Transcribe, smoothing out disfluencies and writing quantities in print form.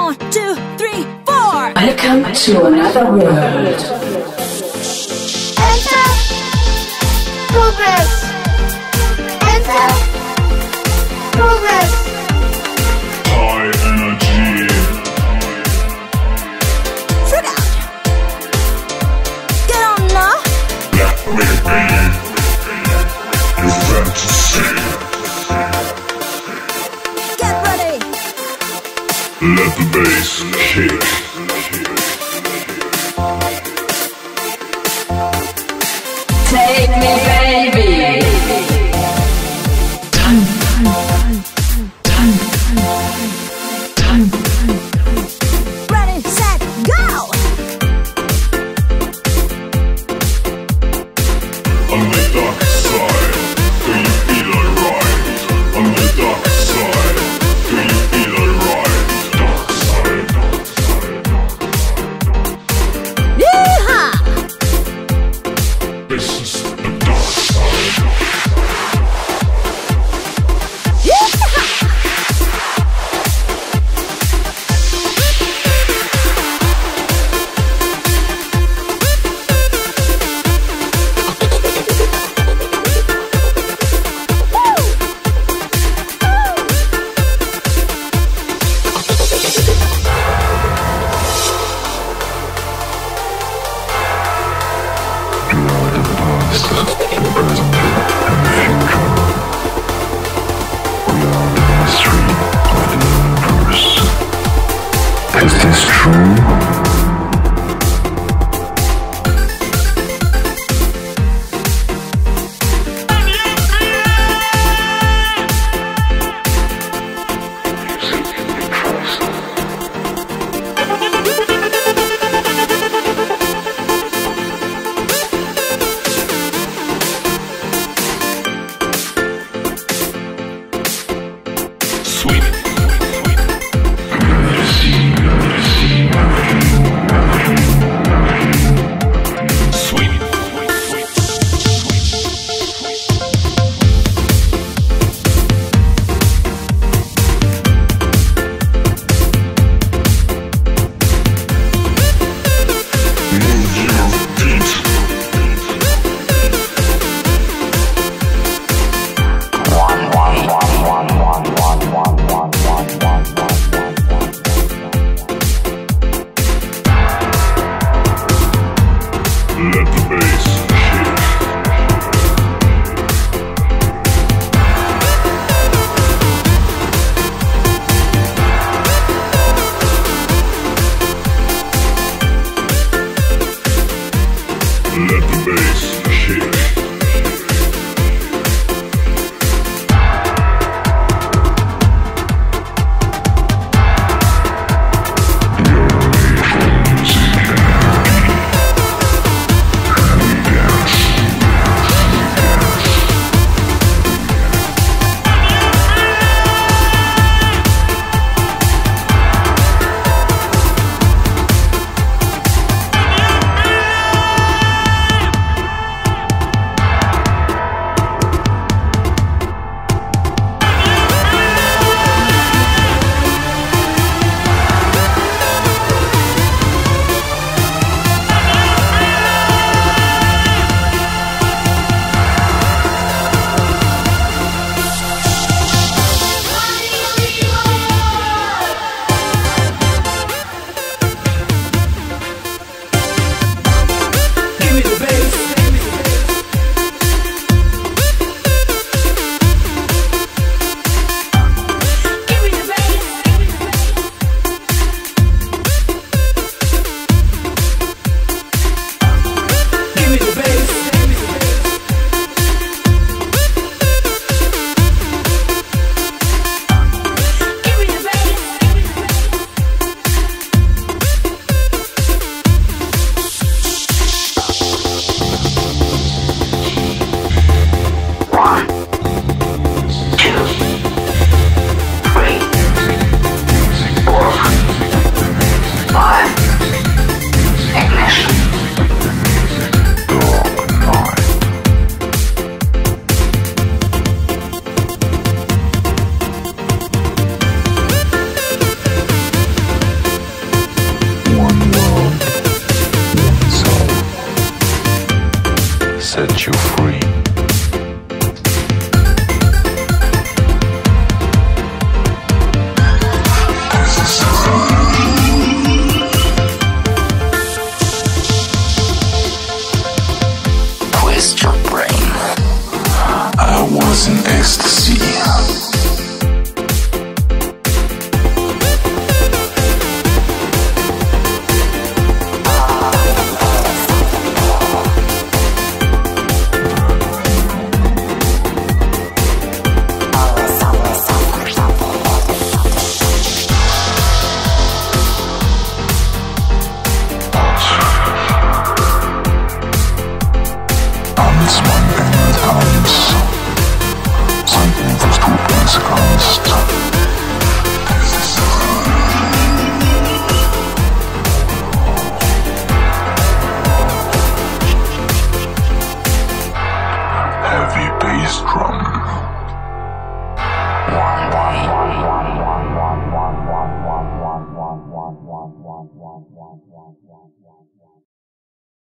1, 2, 3, 4. Welcome to another world. Enter progress. Enter progress. High energy. Freak out. Get on now. Let me be your fantasy. Get ready. Let the bass kick. Take me, baby. Ready, set, go. On the dark side, do you feel alright? On the dark side, do you feel alright? Dark side, dark side, dark side. Yeehaw. This is the dark side. Yeehaw. Is this true? Sweet. Sweet. Move your feet. One. strong.